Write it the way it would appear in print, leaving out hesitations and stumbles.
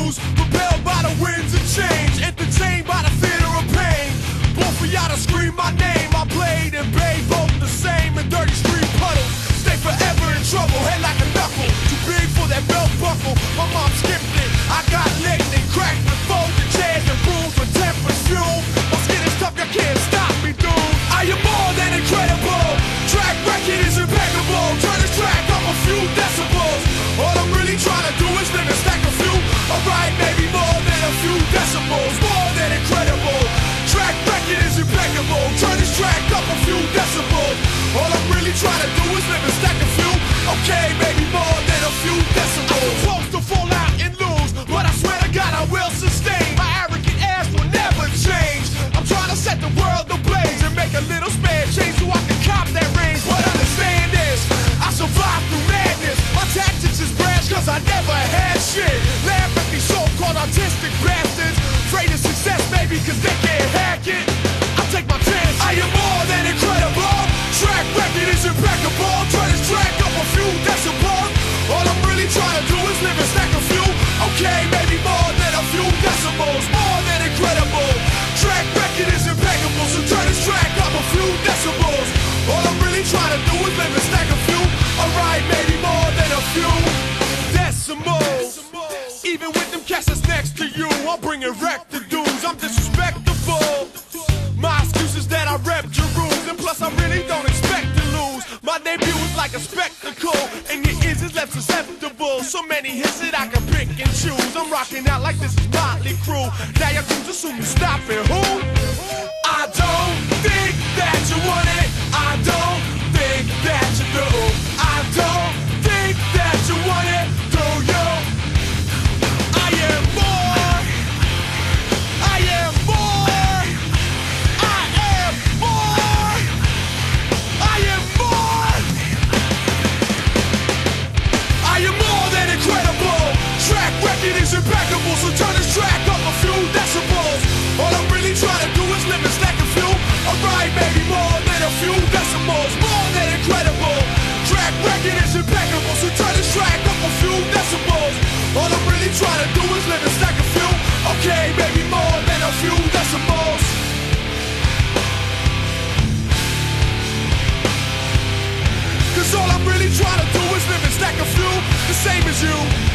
blues, propelled by the winds of change, entertained by the theater of pain. Born for y'all to scream my name. I played and Bay both the same in dirty street puddles. Stay forever in trouble, head like a knuckle. Too big for that belt buckle. My mom skipped it. I got licked and cracked with folded chairs and brooms with temper fuel. My skin is tough, you can't stop me, dude. I am more than incredible. Track record is impeccable. Turn this track up a few decibels. All I'm really trying to do is live and stack a few. Alright, maybe more than a few decibels. More than incredible. Track record is impeccable. Turn this track up a few decibels. All I'm really trying to do is live and stack a few. Okay, maybe more than a few decibels. I'm close to fall out and lose, but I swear to God I will sustain. My arrogant ass will never change. I'm trying to set the world ablaze and make a little spare change so I can cop that range. But understand this, I survived through madness. My tactics is brash cause I never had shit. Laugh at these so-called autistic bastards. Afraid of success maybe cause they can't hack it. I take my chance. I am more than incredible. Track record is impeccable. Turn this track up a few decibels. All I'm really trying to do is live and stack a few. Okay, maybe more than a few decibels. More than incredible. Track record is impeccable. So turn this track up a few decibels. All I'm really trying to do is live and stack a few. Alright, maybe more than a few decimals. Even with them cats that's next to you, I'm bringing wreck to dudes. I'm disrespectable. My excuse is that I rep your rules, and plus I really don't expect to lose. My debut was like a spectacle, and your ears is left susceptible. So many hits that I can pick and choose. I'm rocking out like this is Motley Crue. Now your crews assume you stop it. Who? I don't think that you want it. I don't think that you do. I don't think that you want it. Do you? I am more. I am more. I am more. I am more. I am more than incredible. Track record is impeccable, so turn this track up a few decibels. All I'm really trying to do is live and stack a few. Alright, maybe more than a few decibels. More than incredible. Track record is impeccable, so turn this track up a few decibels. All I'm really trying to do is live and stack a few. Okay, maybe more than a few decibels. Cause all I'm really trying to do is live and stack a few. The same as you.